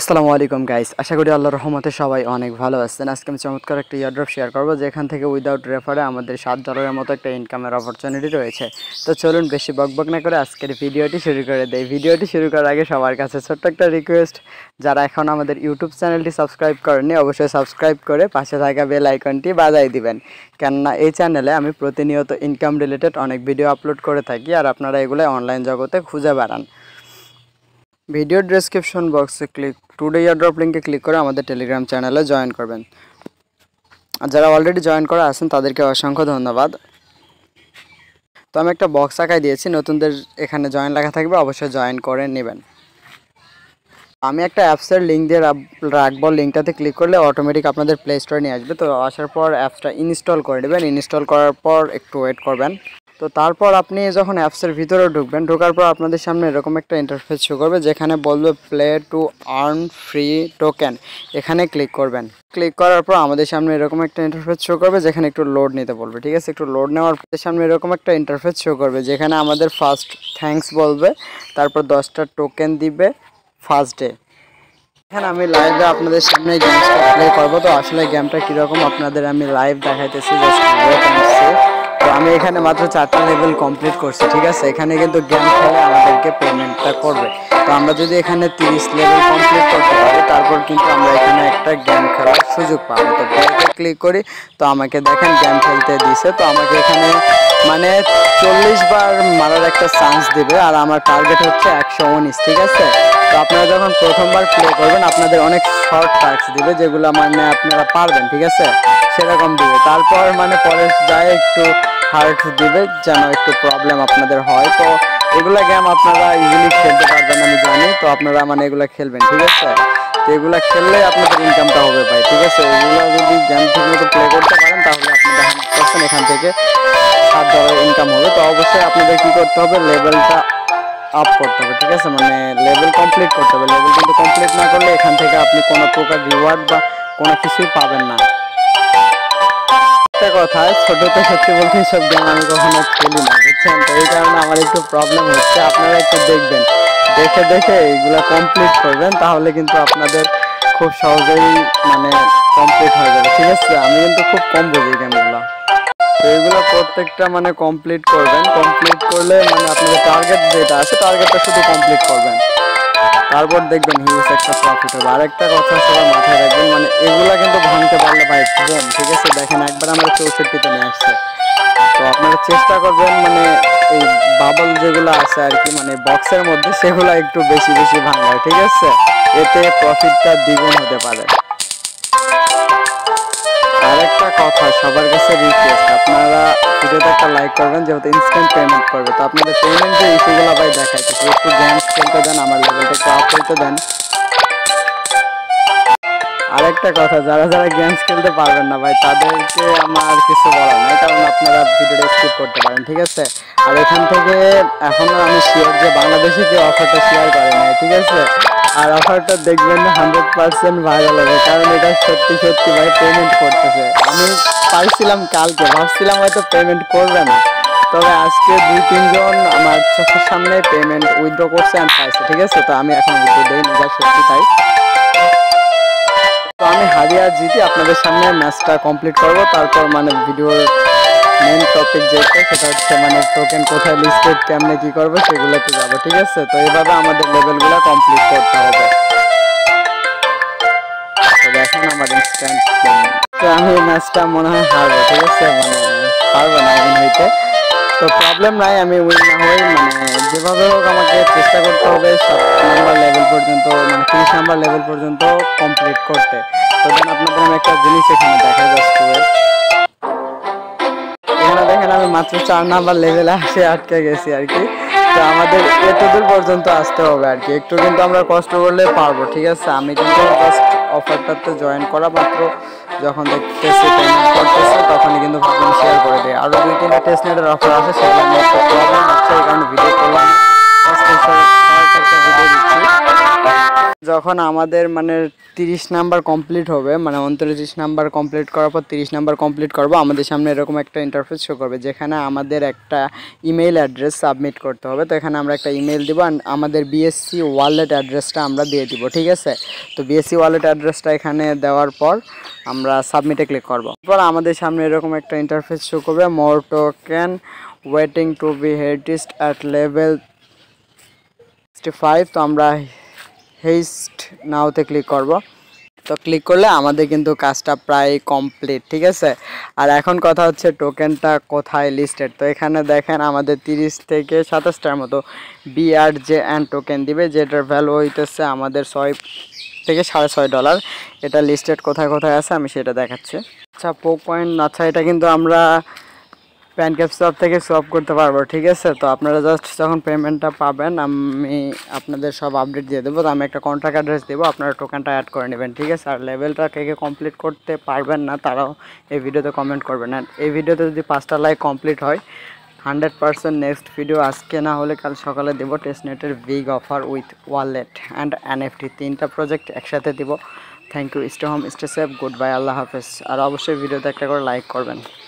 আসসালামু আলাইকুম গাইস, আশা করি আল্লাহর রহমতে সবাই অনেক ভালো আছেন। আজকে আমি চমৎকার একটা ইয়ারড্রপ শেয়ার করবো, যেখান থেকে উইদাউট রেফারে আমাদের $7 মতো একটা ইনকামের অপরচুনিটি রয়েছে। তো চলুন বেশি বকবক না করে আজকের ভিডিওটি শুরু করে দেই। ভিডিওটি শুরু করার আগে সবার কাছে ছোট্ট একটা রিকোয়েস্ট, যারা এখন আমাদের ইউটিউব চ্যানেলটি সাবস্ক্রাইব করেননি অবশ্যই সাবস্ক্রাইব করে পাশে থাকা বেল আইকনটি বাজাই দিবেন, কেননা এই চ্যানেলে আমি প্রতিনিয়ত ইনকাম রিলেটেড অনেক ভিডিও আপলোড করে থাকি, আর আপনারা এগুলো অনলাইন জগতে খুঁজে বেড়ান। ভিডিও ডেসক্রিপশন বক্সে টুডে এয়ারড্রপ লিঙ্কে ক্লিক করে আমাদের টেলিগ্রাম চ্যানেলে জয়েন করবেন। আর যারা অলরেডি জয়েন করা আছেন তাদেরকে অসংখ্য ধন্যবাদ। তো আমি একটা বক্স আঁকাই দিয়েছি, নতুনদের এখানে জয়েন লেখা থাকবে, অবশ্যই জয়েন করে নেবেন। আমি একটা অ্যাপসের লিঙ্ক দিয়ে রাখবো, লিঙ্কটাতে ক্লিক করলে অটোমেটিক আপনাদের প্লে স্টোরে নিয়ে আসবে। তো আসার পর অ্যাপসটা ইনস্টল করে নেবেন। ইনস্টল করার পর একটু ওয়েট করবেন। তো তারপর আপনি যখন অ্যাপসের ভিতরে ঢুকবেন, ঢোকার পর আপনাদের সামনে এরকম একটা ইন্টারফেস শো করবে, যেখানে বলবে play to earn free token. এখানে ক্লিক করবেন। ক্লিক করার পর আমাদের সামনে এরকম একটা ইন্টারফেস শো করবে, যেখানে একটু লোড নিতে বলবে। ঠিক আছে, একটু লোড নেওয়ার পর সামনে এরকম একটা ইন্টারফেস শো করবে, যেখানে আমাদের ফার্স্ট থ্যাঙ্কস বলবে, তারপর 10টা টোকেন দিবে ফার্স্ট ডে। এখানে আমি লাইভে আপনাদের সামনে গেমসটা প্লে করবো। তো আসলে গেমটা কীরকম আপনাদের আমি লাইভ দেখাইতেছি, জাস্ট ওয়েট এন্ড সি। তো আমি এখানে মাত্র 4টা লেভেল কমপ্লিট করছি। ঠিক আছে, এখানে কিন্তু গেম খেলে আমাদেরকে পেমেন্টটা করবে। তো আমরা যদি এখানে 30 লেভেল কমপ্লিট করতে পারি, তারপর কিন্তু আমরা এখানে একটা গেম খেলার সুযোগ পাবো। তো প্লেতে ক্লিক করি, তো আমাকে দেখেন গেম খেলতে দিছে। তো আমাকে এখানে মানে 40 বার মারার একটা চান্স দিবে, আর আমার টার্গেট হচ্ছে 119। ঠিক আছে, তো আপনারা যখন প্রথমবার প্লে করবেন আপনাদের অনেক শর্ট টাস্ক দিবে, যেগুলো মানে আপনারা পারবেন। ঠিক আছে, সেরকম দিবে। তারপর মানে পরে যায় একটু হার্ড দিবে, যেন একটু প্রবলেম আপনাদের হয়। তো এগুলা গেম আপনারা ইজিলি খেলতে পারবেন আমি জানি। তো আপনারা মানে এগুলো খেলবেন। ঠিক আছে, তো এগুলো খেললে আপনাদের ইনকামটা হবে ভাই। ঠিক আছে, এগুলো যদি গেম ঠিক মতো প্লে করতে পারেন, তাহলে আপনাদের 100% এখান থেকে $7 ইনকাম হবে। তো অবশ্যই আপনাদের কি করতে হবে, লেভেলটা আপ করতে হবে। ঠিক আছে, মানে লেভেল কমপ্লিট করতে হবে। লেভেল কিন্তু কমপ্লিট না করলে এখান থেকে আপনি কোনো প্রকার রিওয়ার্ড বা কোনো কিছুই পাবেন না। একটা কথা, ছোটতে সত্যি বলতে সব গেম আমি কখনো খেলি না, বুঝছেন। তো এই কারণে আমার একটু প্রবলেম হচ্ছে। আপনারা একটু দেখবেন, দেখে দেখে এইগুলো কমপ্লিট করবেন, তাহলে কিন্তু আপনাদের খুব সহজেই মানে কমপ্লিট হয়ে যাবে। ঠিক আছে, আমি কিন্তু খুব কম বুঝি গেমগুলো। তো এইগুলো প্রত্যেকটা মানে কমপ্লিট করবেন। কমপ্লিট করলে মানে আপনাদের টার্গেট যেটা আছে, টার্গেটটা শুধু কমপ্লিট করবেন, তারপর দেখবেন হিউজ একটা প্রফিট হবে। আরেকটা কথা সবার মাথায় রাখবেন, মানে এগুলা কিন্তু ভাঙতে পারলে ভাই বোম। ঠিক আছে, দেখেন একবার আমরা 64তে নিয়ে আসছে। তো আপনারা চেষ্টা করবেন মানে এই বাবল যেগুলো আছে আর কি, মানে বক্সের মধ্যে, সেগুলো একটু বেশি বেশি ভাঙায়। ঠিক আছে, এতে প্রফিটটা দ্বিগুণ হতে পারে। আরেকটা কথা, সবার কাছে রিকোয়েস্ট, আপনারা ভিডিওতে একটা লাইক করবেন, যেহেতু ইনস্ট্যান্ট পেমেন্ট করবে। তো আপনাদের পেমেন্টের ইস্যুগুলো ভাই দেখাইতেছি, একটু গেমস খেলতে দেন, আমার লেভেলটা একটু আপ করতে দেন। আরেকটা কথা, যারা যারা গেমস খেলতে পারবেন না ভাই, তাদেরকে আমার কিছু বলার নাই, কারণ আপনারা ভিডিওটা স্কিপ করতে পারেন। ঠিক আছে, আর এখান থেকে এখনও আমি শিওর যে বাংলাদেশে কেউ অফারটা শেয়ার করে নাই। ঠিক আছে, আর অফারটা দেখবেন 100% ভাইরাল হবে, কারণ এটা সত্যি সত্যি ভাই পেমেন্ট করতেছে। আমি পাইছিলাম কালকে, ভাবছিলাম হয়তো পেমেন্ট করবে না, তবে আজকে 2-3 জন আমার চোখের সামনে পেমেন্ট উইথড্র করছে আর পাইছে। ঠিক আছে, তো আমি এখন উইথড্র দেইনি, যা সত্যি তাই। তো আমি হারিয়ে জিতে আপনাদের সামনে ম্যাচটা কমপ্লিট করব, তারপর মানে ভিডিওর মেন টপিক যেটা, সেটা হচ্ছে মানে টোকেন কোথায় লিস্টেড, কেমনে কি করবো, সেগুলোতে যাবো। ঠিক আছে, তো এইভাবে আমাদের লেভেলগুলো কমপ্লিট করতে হবে। তো দেখেন আমার ইনস্ট্যান্ট, তো আমি ম্যাচটা মনে হয় হারবো। ঠিক আছে, মানে পারবো না উইন হইতে। তো প্রবলেম নাই, আমি উইন না হই, মানে যেভাবে হোক আমাকে চেষ্টা করতে হবে 7 নাম্বার লেভেল পর্যন্ত, মানে 30 নাম্বার লেভেল পর্যন্ত কমপ্লিট করতে। তো দেন আপনাদের আমি একটা জিনিস এখানে দেখা যাচ্ছে, এখানে দেখেন আমি মাত্র 4 নাম্বার লেভেলে আসে আটকে গেছি আর কি। তো আমাদের এতদূর পর্যন্ত আসতে হবে আর কি, একটু কিন্তু আমরা কষ্ট করলে পারবো। ঠিক আছে, আমি কিন্তু জাস্ট অফারটাতে জয়েন করা মাত্র যখন দেখতেছি পেমেন্ট করতেছে, তখনই কিন্তু ভাবলাম শেয়ার করে দেয়। আরও 2-3টা টেস্ট নেটের অফার আছে, সেগুলো নিয়ে একটা প্রবলেম হচ্ছে, এই কারণে ভিডিও করলাম। যখন আমাদের মানে 30 নাম্বার কমপ্লিট হবে, মানে 29 নাম্বার কমপ্লিট করার পর 30 নাম্বার কমপ্লিট করব, আমাদের সামনে এরকম একটা ইন্টারফেস শো করবে যেখানে আমাদের একটা ইমেল অ্যাড্রেস সাবমিট করতে হবে। তো এখানে আমরা একটা ইমেল দিব, আমাদের বিএসসি ওয়ালেট অ্যাড্রেসটা আমরা দিয়ে দিব, ঠিক আছে। তো বিএসসি ওয়ালেট অ্যাড্রেসটা এখানে দেওয়ার পর আমরা সাবমিটে ক্লিক করব। এরপর আমাদের সামনে এরকম একটা ইন্টারফেস শো করবে, more token waiting to be হেডিস্ট অ্যাট লেভেল 65। তো আমরা হেস্ট নাওতে ক্লিক করব। তো ক্লিক করলে আমাদের কিন্তু কাজটা প্রায় কমপ্লিট, ঠিক আছে। আর এখন কথা হচ্ছে টোকেনটা কোথায় লিস্টেড। তো এখানে দেখেন আমাদের 30 থেকে 27টার মতো BRJN টোকেন দিবে, যেটার ভ্যালু হইতেছে আমাদের $6 থেকে $6.5। এটা লিস্টেড কোথায় কোথায় আছে আমি সেটা দেখাচ্ছি। আচ্ছা পয়েন্ট, আচ্ছা এটা কিন্তু আমরা প্যানক্যাপ সোয়াপ থেকে সোয়াপ করতে পারবো, ঠিক আছে। তো আপনারা জাস্ট যখন পেমেন্টটা পাবেন আমি আপনাদের সব আপডেট দিয়ে দেবো। তো আমি একটা কন্ট্যাক্ট অ্যাড্রেস দেবো, আপনারা টোকেনটা অ্যাড করে নেবেন, ঠিক আছে। আর লেভেলটা কে কে কমপ্লিট করতে পারবেন না তারাও এই ভিডিওতে কমেন্ট করবেন। আর এই ভিডিওতে যদি 5টা লাইক কমপ্লিট হয় 100% নেক্সট ভিডিও আজকে না হলে কাল সকালে দেবো টেস্টনেটের big offer with wallet and NFT 3টা প্রজেক্ট একসাথে দিব। Thank you, stay home, stay safe, goodbye, আল্লাহ হাফেজ। আর অবশ্যই ভিডিওতে একটা করে লাইক করবেন।